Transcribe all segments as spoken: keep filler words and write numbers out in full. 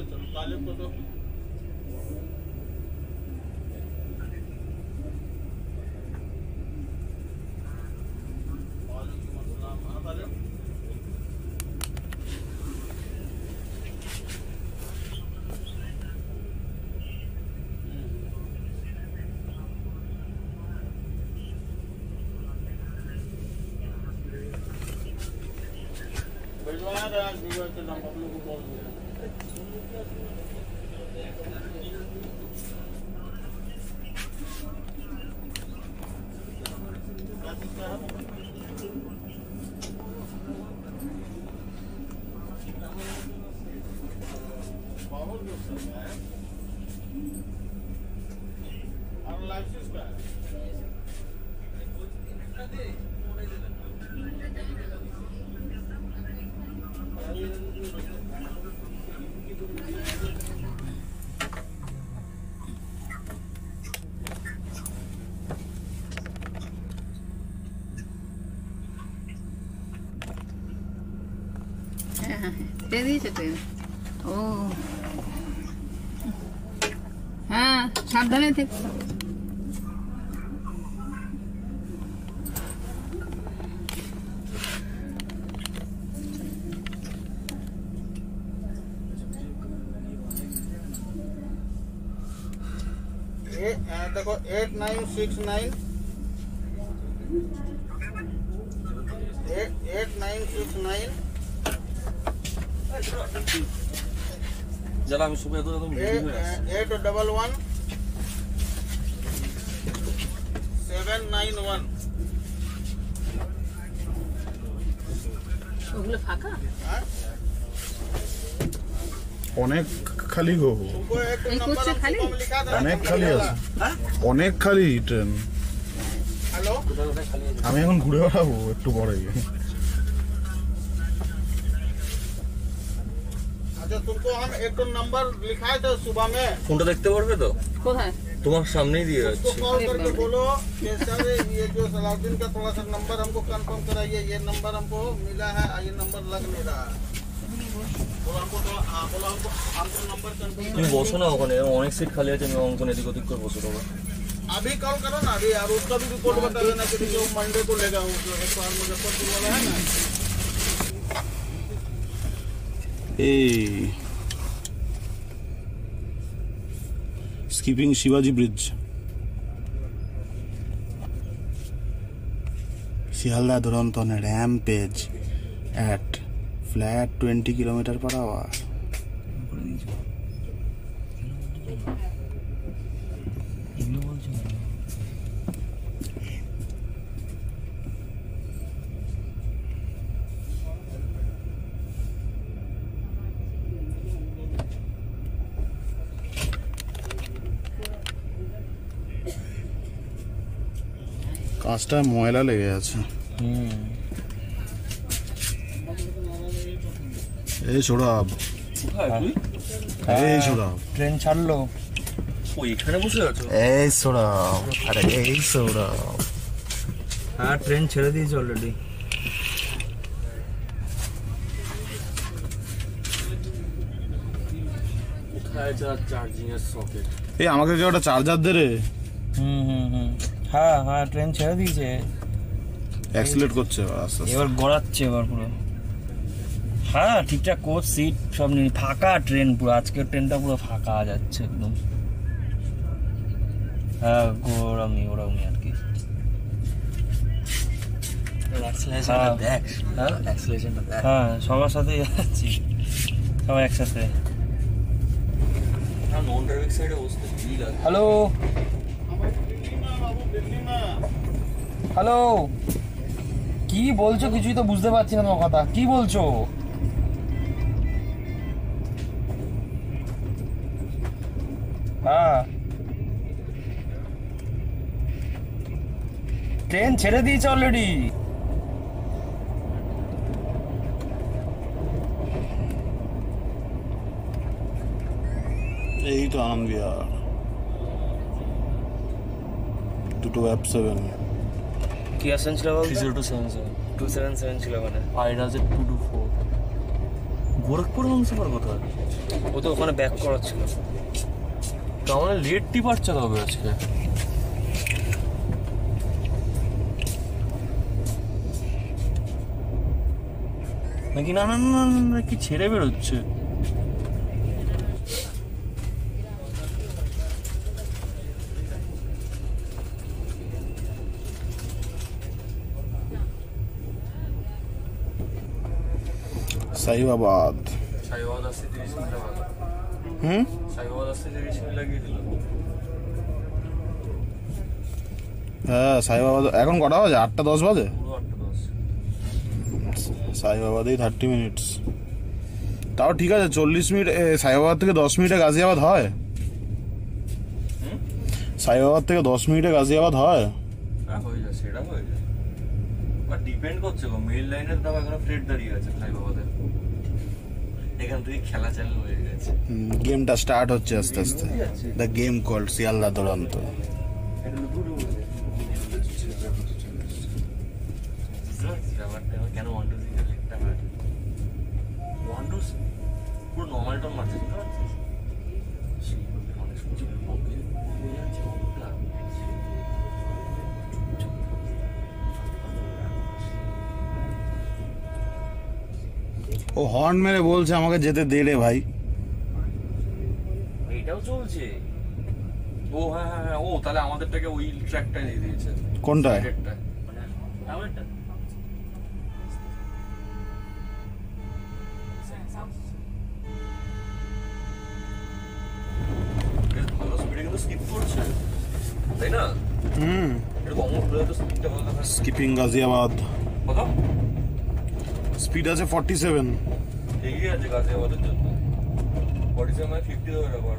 दे दीजिए ट्रेन। ओ हाँ सावधाने थे। देखो eight nine six nine eight nine six nine जरा আমি সুবে তো eight double one seven nine one ওগুলো ফাঁকা অনেক খালি গো এই করছে খালি অনেক খালি আছে অনেক খালি ট্রেন हेलो আমি এখন ঘুরে বেড়াবো একটু পরেই अच्छा तुमको हम एक तो नंबर लिखाए थे सुबह में ফোনটা দেখতে পারবে তো কোথায় তোমার সামনেই দিয়ে उसको যাচ্ছে कॉल करके बोलो कि सर ये जो सलाउद्दीन का थोड़ा सा नंबर हमको कंफर्म कराइए ये नंबर हमको मिला है ये नंबर लग नहीं रहा है बोलो हमको थोड़ा हाँ बोलो हमको हमको नंबर कंफर्म তুমি বসো না ওখানে অনেক সিট খালি আছে আমি অঙ্কন এদিক ওদিক করে বসে দেবো अभी कॉल करो ना अभी और उसका भी रिपोर्ट बता देना कि जो मंडे को लेगा वो जो एक बार मुजफ्फरपुर वाला है ना এই স্কিপিং শিবাজি ব্রিজ শিয়ালদা দুরন্ত on a rampage at flat twenty kilometers per hour. কাজটা ময়লা লেগে আছে এই সৌরভ এই সৌরভ ট্রেন ছাড়লো ওই এখানে বসে আছো এই সৌরভ আরে এই সৌরভ হ্যাঁ ট্রেন ছেড়ে দিয়েছে অলরেডি কোথায় যা চার্জিং এর সকেট এই আমাকে কেউ একটা চার্জার দে রে হুম হুম হুম হ্যাঁ হ্যাঁ ট্রেন ছেড়ে দিয়েছে অ্যাক্সিলেট করছে আস্তে আস্তে এবার গড়াচ্ছে এবার পুরো হ্যাঁ ঠিকঠাক কোচ সিট সব নিয়ে ফাঁকা ট্রেন পুরো আজকের ট্রেনটা পুরো ফাঁকা যাচ্ছে একদম হ্যাঁ ওরমই ওরমই আর কি হ্যাঁ সবার সাথে যাচ্ছি সবাই একসাথে হ্যালো হ্যালো কি বলছো কিছুই তো বুঝতে পারছি না তোমার কথা কি বলছো হ্যাঁ ট্রেন ছেড়ে দিয়েছে অলরেডি এই তো আনন্দ বিহার দুটো অ্যাপ সেভেন কি আসেন ছিল বল zero two seven seven two seven seven ছিল মানে আইডা যে two two four Gorakhpur Humsafar কোথায়? ও তো ওখানে ব্যাক করা ছিল। তো আমাদের লেট ডিপার্চার হবে আজকে। নাকি না না না না কি ছেড়ে বেরোচ্ছে? সাইবাবাদ সাইবাবাদ আসতে তিরিশ মিনিট লাগে। হুম সাইবাবাদ আসতে তিরিশ মিনিট লাগিয়ে দিল। হ্যাঁ সাইবাবাদ এখন কটা বাজে? আটটা দশ বাজে। পুরো আটটা দশ। সাইবাবাদেই থার্টি মিনিটস, তাও ঠিক আছে। চল্লিশ মিনিট সাইবাবাদ থেকে দশ মিনিটে গাজিয়াবাদ হয়। সাইবাবাদ থেকে দশ মিনিটে গাজিয়াবাদ হয়। হ্যাঁ হয়ে যায়, সেটা হয়ে যায়। বাট ডিপেন্ড করছে গো, মেল লাইনের দাম এখনো ফ্রেড দাঁড়িয়ে আছে সাইবাবাদের। এখান থেকে খেলা চালু হয়ে গেছে। গেমটা স্টার্ট হচ্ছে আস্তে আস্তে। দ্য গেম কল্ড শিয়ালদা দুরন্ত। কেন ওয়ান টু সিক্স লিখতে হয়? ওয়ান টু পুরো নর্মাল টন মারছে, বুঝতে পারছিস? অনেক কিছু হয়ে যাচ্ছে। ও হর্ন মেরে বলছে আমাকে যেতে দে রে ভাই। এটাও চলছে। ও হ্যাঁ হ্যাঁ হ্যাঁ, ও তাহলে আমাদেরটাকে ওই ট্র্যাকটাই দিয়ে দিয়েছে। কোনটা? সাইডেরটা। মানে আমারটা বেশ ভালো স্পিডে কিন্তু স্কিপ করছে, তাই না? হুম এটা কম হলে তো স্পিডটা ভালো থাকে। স্কিপিং গাজিয়াবাদ কত স্পিড আছে ফর্টি সেভেন। এগিয়ে আছে গাজিয়াবাদের জন্য। ফর্টি সেভেন মানে ফিফটি ধরে রাখো।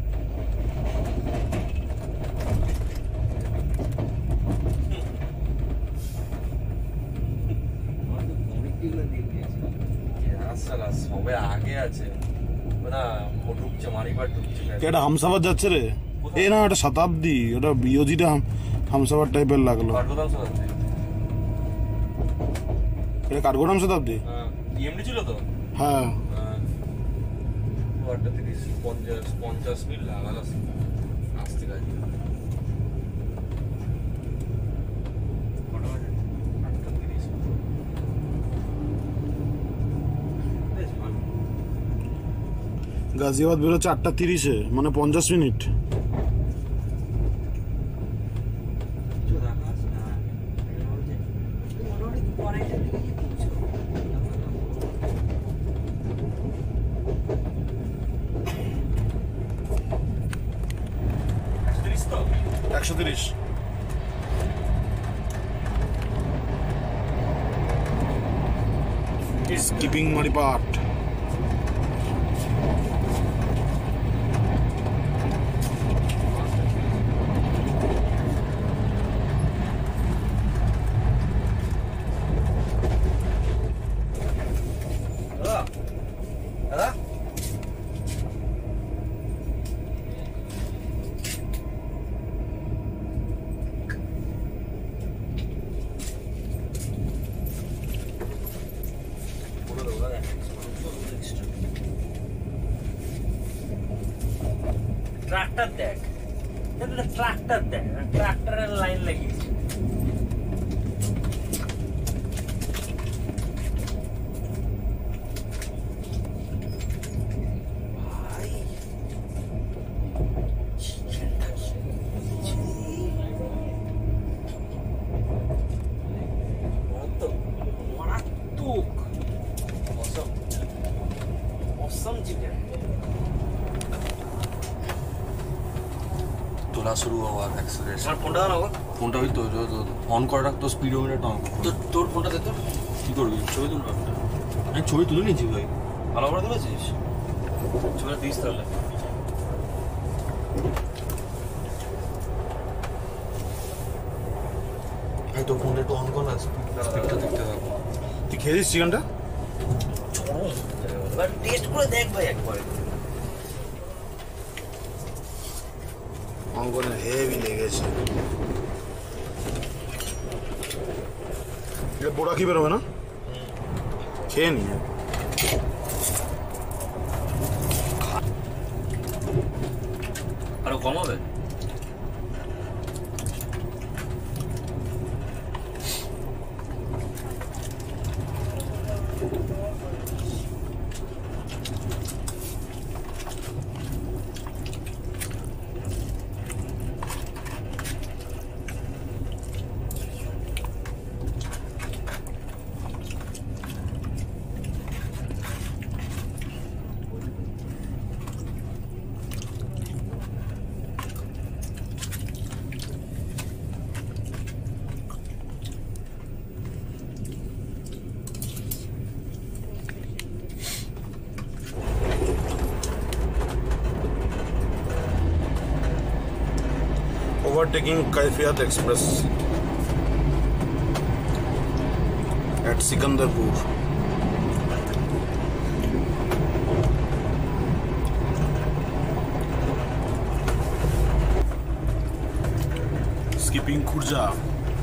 সবাই আগে আছে না, ও ঢুকছে মারিবার ঢুকছে। এটা হামসাফার যাচ্ছে রে। এ না ওটা শতাব্দী, ওটা বিওজিটা হামসাফার টাইপের লাগলো। কাঠগোদাম শতাব্দী। এটা কাঠগোদাম শতাব্দী। হ্যাঁ ইএমডি ছিল তো। হ্যাঁ আটটা তিরিশ পঞ্চাশ পঞ্চাশ মিনিট লাগাল আসতে কাজ। আটটা তিরিশ গাজিয়াবাদ বেরোচ্ছে আটটা তিরিশে, মানে পঞ্চাশ মিনিট। একশো তিরিশ স্কিপিং মারিপাট। ট্রাক্টর দেখ, ট্রাক্টর দেখ, ট্রাক্টরের লাইন লাগিয়েছে। তোলা শুরু হওয়ার অ্যাক্সেলারেশন। ফোনটা দাও, ফোনটা ওই তো অন করে রাখ, তো স্পিডোমিটারটা অন কর। তোর ফোনটা দে তো। কি করবি? ছবি তুলবো একটা। আমি ছবি তুলে নিয়েছি ভাই। ভালো করে তুলেছিস? ছবিটা দিস তাহলে। ভাই তোর ফোনটা একটু অন কর না, স্পিডটা দেখতে থাকবো। তুই খেয়েছিস চিকেনটা? এবার টেস্ট করে দেখ ভাই একবার। অঙ্কনে হেভি লেগেছে। এটা বোড়া কি বেরোবে না? খেয়ে নিয়ে Overtaking Kaifiyat Express at Sikandarpur. Skipping Khurja.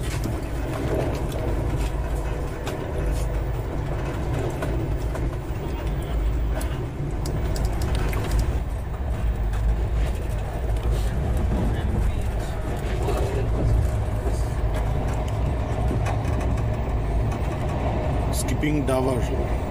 Skipping Dawar.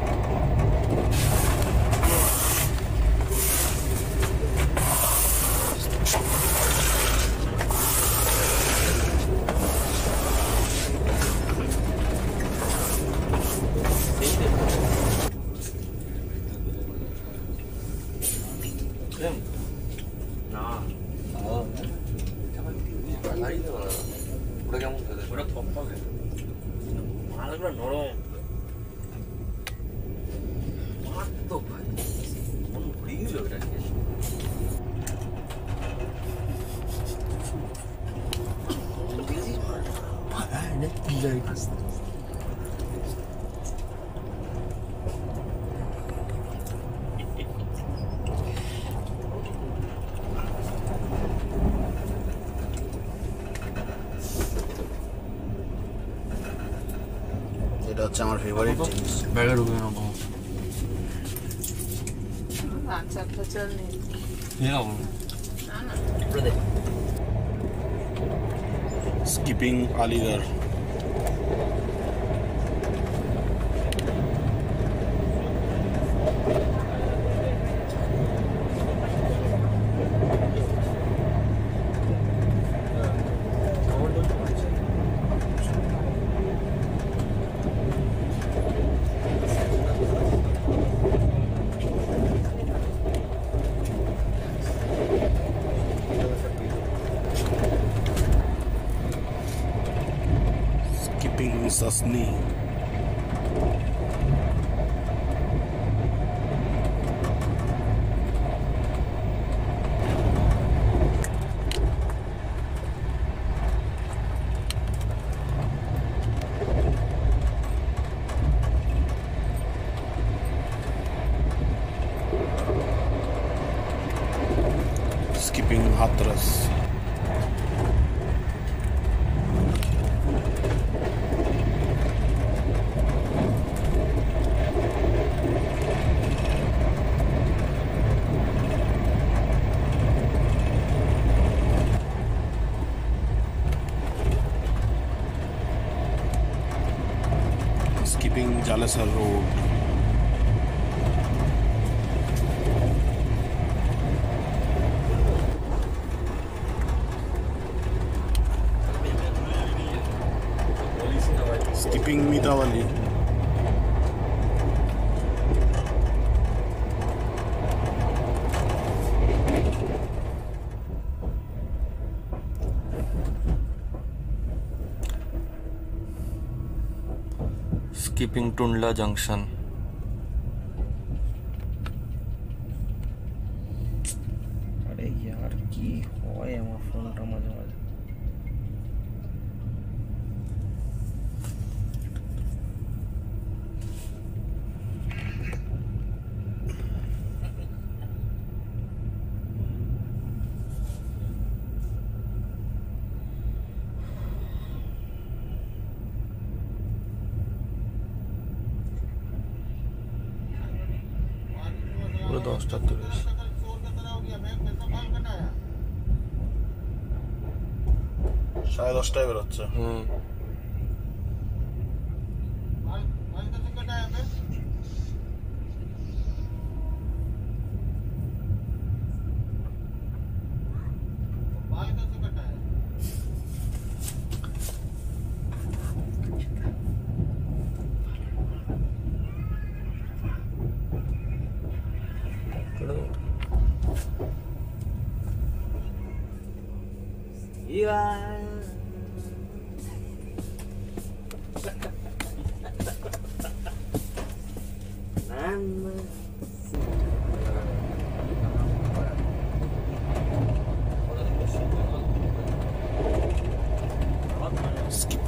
ওটা কেমন খেতে? ওটা থকথকে মাছগুলো নরম মারাত্মক ভাই মন ভরে গেল এটা খেয়ে। এটা হচ্ছে আমার ফেভারিট জিনিস। ব্যাগে ঢুকে না তো আচার টাচার নেই নিয়ে নাও না না ওটা দেখ। Skipping Aligarh. Skipping Sasni. Skipping Hathras. Skipping Jalasar Road. Skipping Midawali. Skipping Tundla junction. আরে यार কি হয় আমার ফোনটা মাঝে মাঝে পুরো দশটা তিরিশ। সাড়ে দশটায় বেরোচ্ছে। Hmm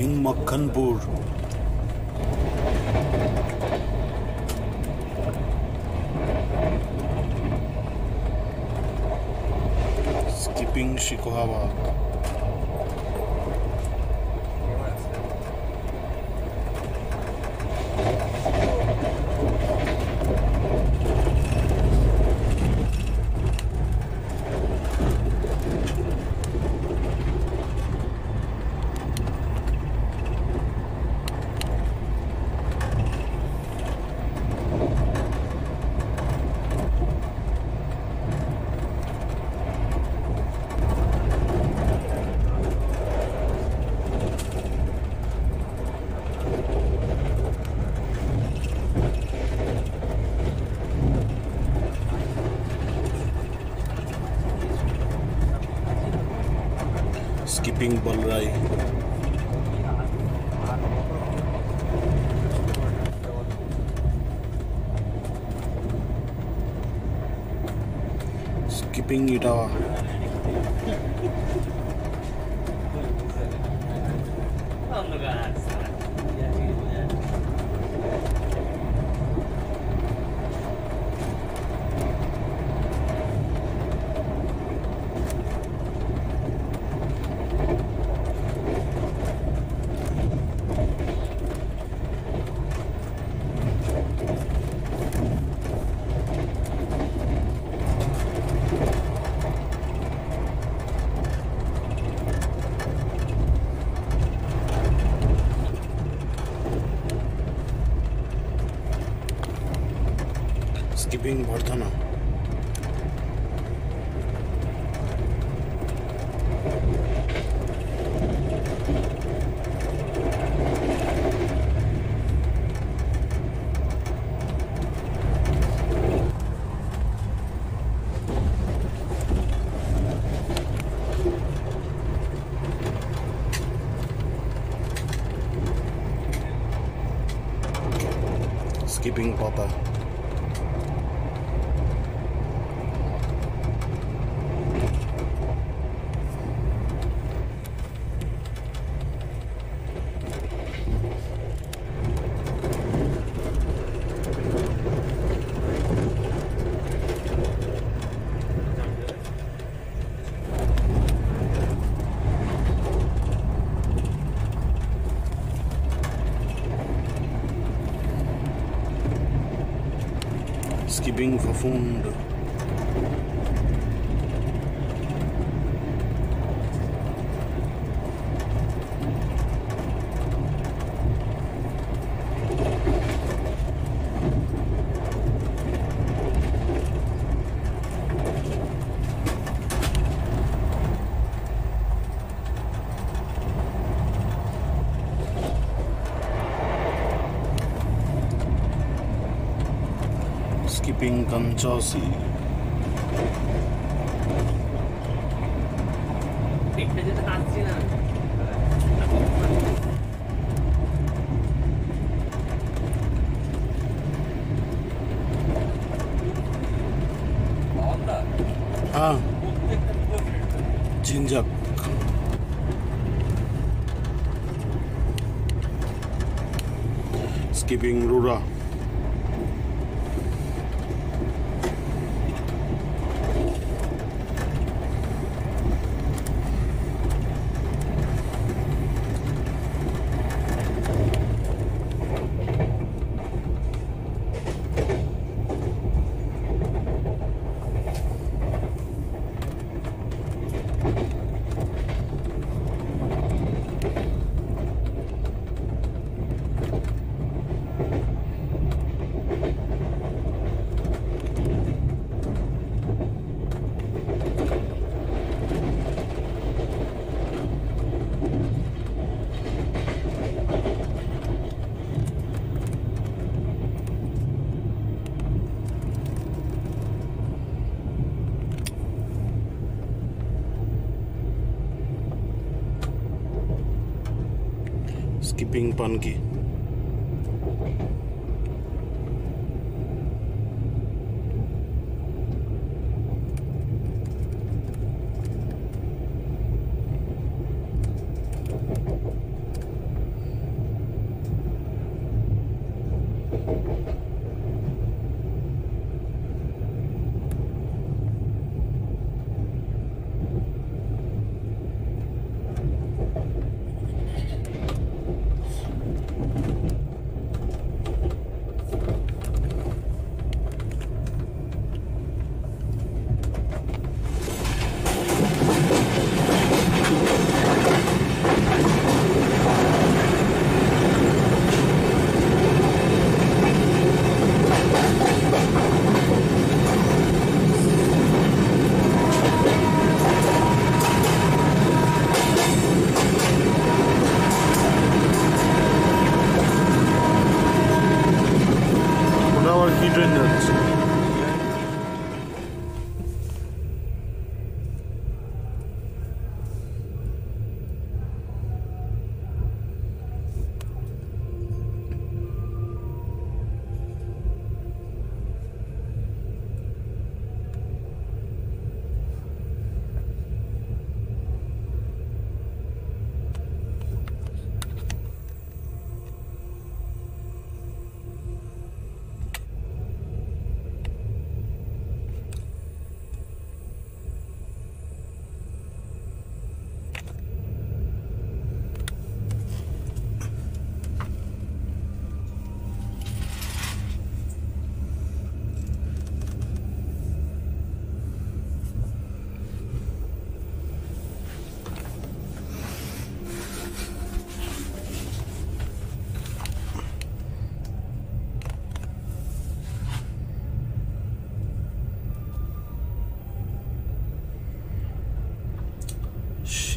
skipping Makhanpur skipping Shikohabad skipping Balrai skipping Etawah skipping Vardhana skipping Pata skipping Phaphund skipping Kanchausi हाँ जिंजक स्किपिंग रूरा स्किपिंग पनकी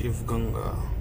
शिव गंगा